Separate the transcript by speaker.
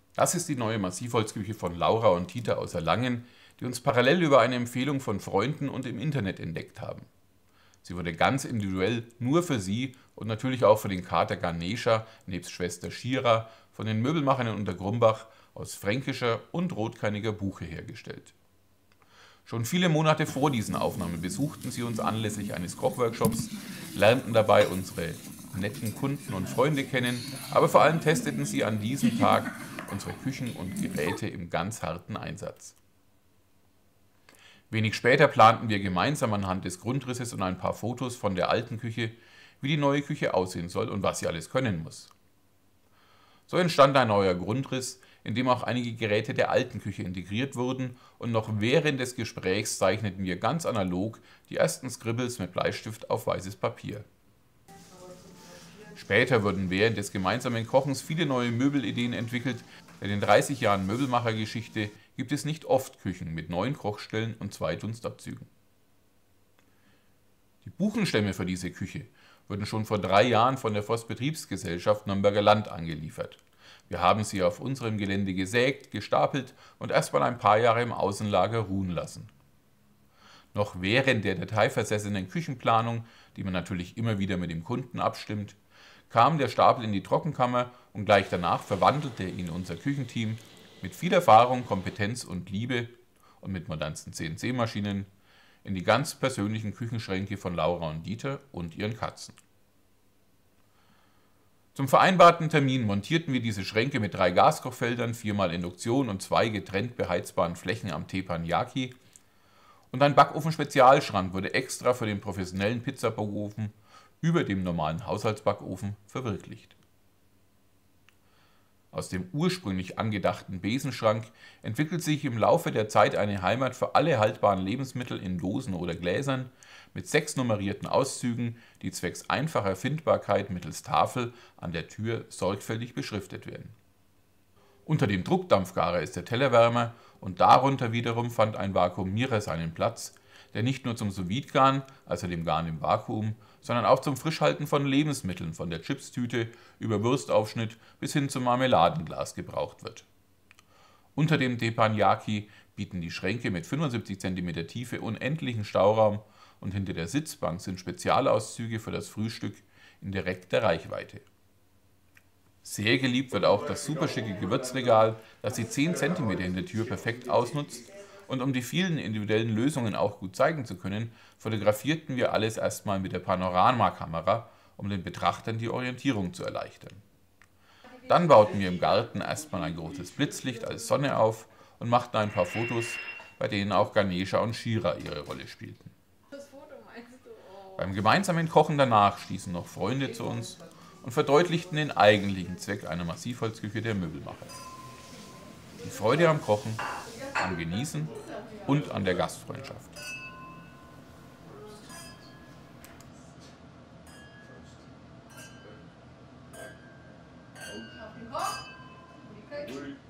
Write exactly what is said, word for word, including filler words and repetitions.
Speaker 1: Das ist die neue Massivholzküche von Laura und Dieter aus Erlangen, die uns parallel über eine Empfehlung von Freunden und im Internet entdeckt haben. Sie wurde ganz individuell nur für sie und natürlich auch für den Kater Ganesha nebst Schwester Shira von den Möbelmachern in Untergrumbach aus fränkischer und rotkeiniger Buche hergestellt. Schon viele Monate vor diesen Aufnahmen besuchten sie uns anlässlich eines Kochworkshops, lernten dabei unsere netten Kunden und Freunde kennen, aber vor allem testeten sie an diesem Tag unsere Küchen und Geräte im ganz harten Einsatz. Wenig später planten wir gemeinsam anhand des Grundrisses und ein paar Fotos von der alten Küche, wie die neue Küche aussehen soll und was sie alles können muss. So entstand ein neuer Grundriss, in dem auch einige Geräte der alten Küche integriert wurden, und noch während des Gesprächs zeichneten wir ganz analog die ersten Scribbles mit Bleistift auf weißes Papier. Später wurden während des gemeinsamen Kochens viele neue Möbelideen entwickelt, denn in dreißig Jahren Möbelmachergeschichte gibt es nicht oft Küchen mit neun Kochstellen und zwei Dunstabzügen. Die Buchenstämme für diese Küche wurden schon vor drei Jahren von der Forstbetriebsgesellschaft Nürnberger Land angeliefert. Wir haben sie auf unserem Gelände gesägt, gestapelt und erstmal ein paar Jahre im Außenlager ruhen lassen. Noch während der detailversessenen Küchenplanung, die man natürlich immer wieder mit dem Kunden abstimmt, kam der Stapel in die Trockenkammer und gleich danach verwandelte ihn unser Küchenteam mit viel Erfahrung, Kompetenz und Liebe und mit modernsten C N C-Maschinen in die ganz persönlichen Küchenschränke von Laura und Dieter und ihren Katzen. Zum vereinbarten Termin montierten wir diese Schränke mit drei Gaskochfeldern, viermal Induktion und zwei getrennt beheizbaren Flächen am Teppanyaki, und ein Backofen-Spezialschrank wurde extra für den professionellen Pizzabackofen über dem normalen Haushaltsbackofen verwirklicht. Aus dem ursprünglich angedachten Besenschrank entwickelt sich im Laufe der Zeit eine Heimat für alle haltbaren Lebensmittel in Dosen oder Gläsern mit sechs nummerierten Auszügen, die zwecks einfacher Findbarkeit mittels Tafel an der Tür sorgfältig beschriftet werden. Unter dem Druckdampfgarer ist der Tellerwärmer und darunter wiederum fand ein Vakuumierer seinen Platz, der nicht nur zum Sous-Vide-Garen, also dem Garen im Vakuum, sondern auch zum Frischhalten von Lebensmitteln, von der Chipstüte über Wurstaufschnitt bis hin zum Marmeladenglas gebraucht wird. Unter dem Teppanyaki bieten die Schränke mit fünfundsiebzig Zentimeter Tiefe unendlichen Stauraum und hinter der Sitzbank sind Spezialauszüge für das Frühstück in direkter Reichweite. Sehr geliebt wird auch das superschicke Gewürzregal, das die zehn Zentimeter in der Tür perfekt ausnutzt, und um die vielen individuellen Lösungen auch gut zeigen zu können, fotografierten wir alles erstmal mit der Panoramakamera, um den Betrachtern die Orientierung zu erleichtern. Dann bauten wir im Garten erstmal ein großes Blitzlicht als Sonne auf und machten ein paar Fotos, bei denen auch Ganesha und Shira ihre Rolle spielten. Beim gemeinsamen Kochen danach stießen noch Freunde zu uns und verdeutlichten den eigentlichen Zweck einer Massivholzküche der Möbelmacher: die Freude am Kochen, am Genießen und an der Gastfreundschaft.
Speaker 2: Auf den Kopf, die Köpfe.